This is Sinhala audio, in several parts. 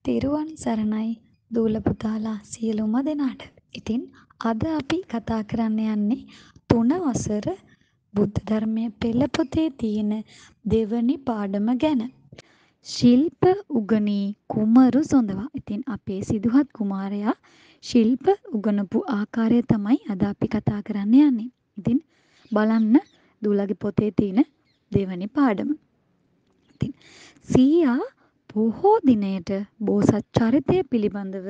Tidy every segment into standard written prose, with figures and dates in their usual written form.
තෙරුවන් සරණයි දූල පුතාලා සියලුම දෙනාට. ඉතින් අද අපි කතා කරන්න යන්නේ 3 වසර බුද්ධ ධර්මයේ පෙළ පොතේ තියෙන දෙවනි පාඩම ගැන. ශිල්ප උගනී කුමරු සොඳවා. ඉතින් අපේ සිදුහත් කුමාරයා ශිල්ප උගනපු ආකාරය තමයි අද අපි කතා කරන්න යන්නේ. ඉතින් බලන්න දූලගේ පොතේ තියෙන දෙවනි පාඩම. ඉතින් සීයා බොහෝ දිනයට බෝසත් චරිතය පිළිබඳව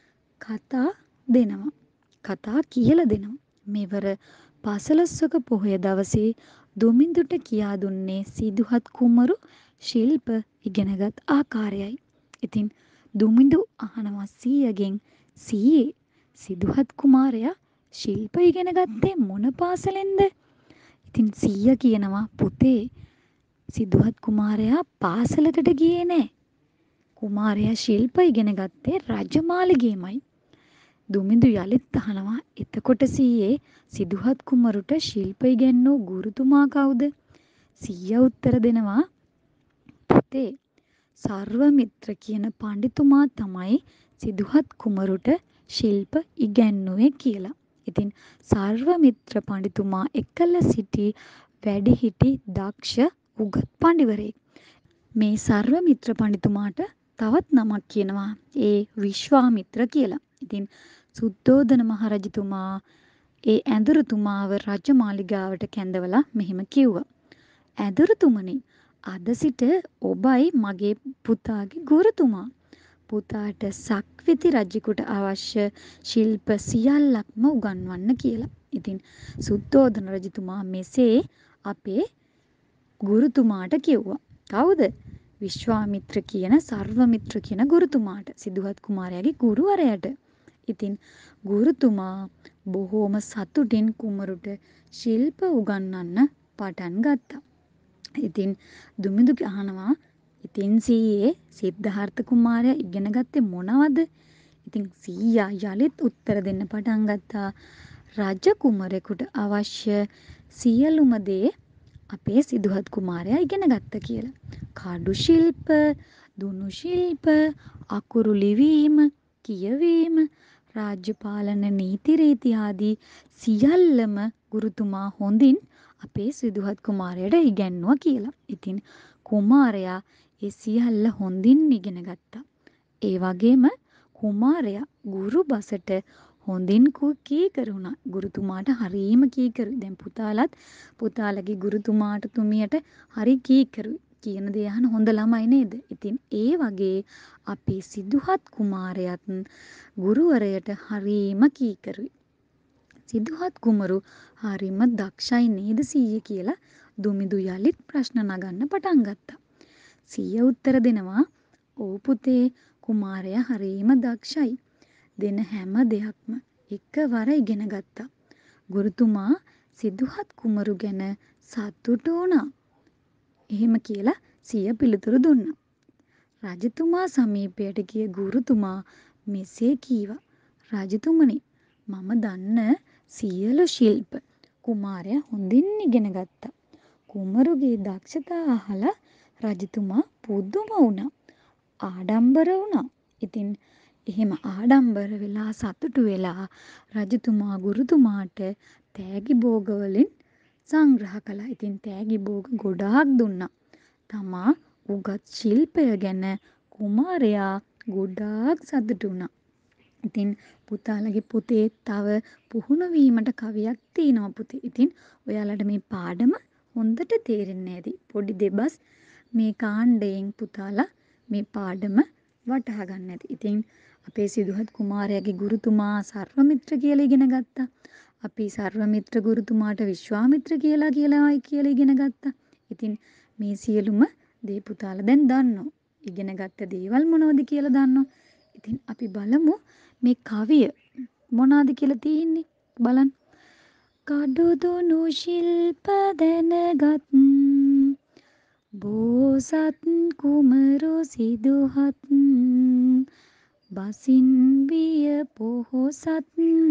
කතා දෙනවා. කතා කියලා දෙනවා. මෙවර පසළොස්වක පොහොය දවසේ දුමිඳුට කියා දුන්නේ සිදුහත් කුමරු ශිල්ප ඉගෙනගත් ආකාරයයි. ඉතින් දුමිඳු අහනවා සීයගෙන් සීයේ සිදුහත් කුමාරයා ශිල්ප ඉගෙන ගත්තේ මොන පාසලෙන්ද? ඉතින් සීයා කියනවා පුතේ සිදුහත් කුමාරයා පාසලකට ගියේ නෑ. කුමාරයා ශිල්ප ඉගෙන ගත්තේ රජමාලිගයේමයි. දුමිඳු යලිත් අහනවා එතකොට සීයේ සිදුහත් කුමරුට ශිල්ප ඉගෙනූ ගුරුතුමා කවුද? සීයා උත්තර දෙනවා පුතේ සර්වමිත්‍ර කියන පඬිතුමා තමයි සිදුහත් කුමරුට ශිල්ප ඉගැන්නුවේ කියලා. ඉතින් සර්වමිත්‍ර පඬිතුමා එකල සිටි වැඩිහිටි දක්ෂ උගත් පඬිවරයෙක්. මේ සර්වමිත්‍ර පඬිතුමාට තවත් නමක් කියනවා ඒ විශ්වාමිත්‍ර කියලා. ඉතින් සුද්ධෝදන මහරජතුමා ඒ ඇඳුරුතුමාව රජමාලිගාවට කැඳවලා මෙහෙම කිව්වා. ඇඳුරුතුමනි අද සිට ඔබයි මගේ පුතාගේ ගුරුතුමා. පුතාට සක්විති රජෙකුට අවශ්‍ය ශිල්ප සියල්ලක්ම උගන්වන්න කියලා. ඉතින් සුද්ධෝදන රජතුමා මෙසේ අපේ ගුරුතුමාට කිව්වා. කවුද? විශ්වාමිත්‍ර කියන සර්වමිත්‍ර කියන ගුරුතුමාට සිදුහත් කුමාරයාගේ ගුරුවරයාට. ඉතින් ගුරුතුමා බොහෝම සතුටින් කුමරුට ශිල්ප උගන්වන්න පටන් ගත්තා. ඉතින් දුමිඳු අහනවා ඉතින් සීයේ සිද්ධාර්ථ කුමාරයා ඉගෙන ගත්තේ මොනවද? ඉතින් සීයා යලිත් උත්තර දෙන්න පටන් ගත්තා. රජ කුමරෙකුට අවශ්‍ය සියලුම දේ අපේ සිදුහත් කුමාරයා ඉගෙන ගත්තා කියලා. කඩු ශිල්ප, දුනු ශිල්ප, අකුරු ලිවීම, කියවීම, රාජ්‍ය පාලන නීති රීති ආදී සියල්ලම ගුරුතුමා හොඳින් අපේ සිදුහත් කුමාරයාට ඉගැන්නුවා කියලා. ඉතින් කුමාරයා ඒ සියල්ල හොඳින් ඉගෙන ගත්තා. ඒ වගේම කුමාරයා ගුරු බසට හොඳින් කීකරු වුණා. ගුරුතුමාට හරීම කීකරුයි. දැන් පුතාලගේ ගුරුතුමාට තුමියට හරි කීකරුයි. කියන දේ අහන හොඳ ළමයි නේද? ඉතින් ඒ වගේ අපේ සිදුහත් කුමාරයාත් ගුරුවරයට හරීම කීකරුයි. සිදුහත් කුමරු හරීම දක්ෂයි නේද සීයේ කියලා දුමිඳු යලිත් ප්‍රශ්න නගන්න පටන් ගත්තා. සීයා උත්තර දෙනවා "ඔව් පුතේ කුමාරයා හරීම දක්ෂයි. දෙන හැම දෙයක්ම එකවර ඉගෙන ගත්තා." ගුරුතුමා සිදුහත් කුමරු ගැන සතුටු වුණා. එහෙම කියලා සීයා පිළිතුරු දුන්නා. රජතුමා සමීපයට ගිය ගුරුතුමා මෙසේ කීවා. රජතුමනි මම දන්න සියලු ශිල්ප කුමාරයා හොඳින් ඉගෙන ගත්තා. කුමරුගේ දක්ෂතා අහලා රජතුමා පුදුම වුණා. ආඩම්බර වුණා. ඉතින් එහෙම ආඩම්බර වෙලා සතුටු වෙලා රජතුමා ගුරුතුමාට තෑගි භෝග වලින් සංග්‍රහ කළා. ඉතින් තෑගි භෝග ගොඩාක් දුන්නා. තමා උගත් ශිල්පය ගැන කුමාරයා ගොඩාක් සතුටු වුණා. ඉතින් පුතාලගේ පොතේ තව පුහුණු වීමට කවියක් තියෙනවා පුතේ. ඉතින් ඔයාලට මේ පාඩම හොඳට තේරෙන්නේ නැති. පොඩි දෙබස් මේ කාණ්ඩයෙන් පුතාලා මේ පාඩම වටහා ගන්න ඇති. ඉතින් අපේ සිදුහත් කුමාරයාගේ ගුරුතුමා සර්වමිත්‍ර කියලා ඉගෙන ගත්තා. අපි සර්වමිත්‍ර ගුරුතුමාට විශ්වාමිත්‍ර කියලා ඉගෙන ගත්තා. ඉතින් මේ සියලුම දේ පුතාලා දැන් දන්නවා. ඉගෙන ගත්ත දේවල් මොනවද කියලා දන්නවා. ඉතින් අපි බලමු මේ කවිය මොනවද කියලා තියෙන්නේ බලන්න. කඩුදුනු ශිල්ප දැනගත් බෝසත් කුමරු සිදුහත් බසින් විය පොහොසත්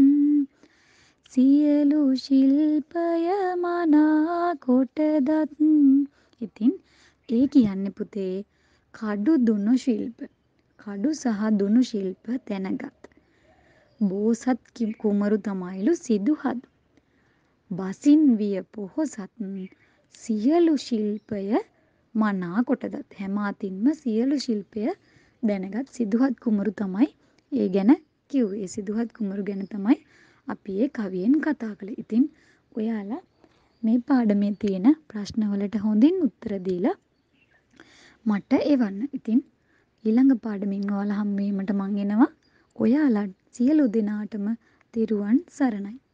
සියලු ශිල්පය මනා කොට දත්. ඉතින් ඒ කියන්නේ පුතේ කඩු දුනු ශිල්ප. කඩු සහ දුනු ශිල්ප දැනගත්. බෝසත් කුමරු තමයිලු සිදුහත්. බසින් විය පොහොසත් සියලු ශිල්පය මනා කොටදත්. හැම අතින්ම සියලු ශිල්පය දැනගත් සිදුහත් කුමරු තමයි ඒ ගැන කිව්වේ. සිදුහත් කුමරු ගැන තමයි අපි ඒ කවියෙන් කතා කළේ. ඉතින් ඔයාලා මේ පාඩමේ තියෙන ප්‍රශ්නවලට හොඳින් උත්තර දීලා මට එවන්න. ඉතින් ඊළඟ පාඩමින් ඔයාලා හම්බ වීමට මං එනවා. ඔයාලා සියලු දෙනාටම තෙරුවන් සරණයි.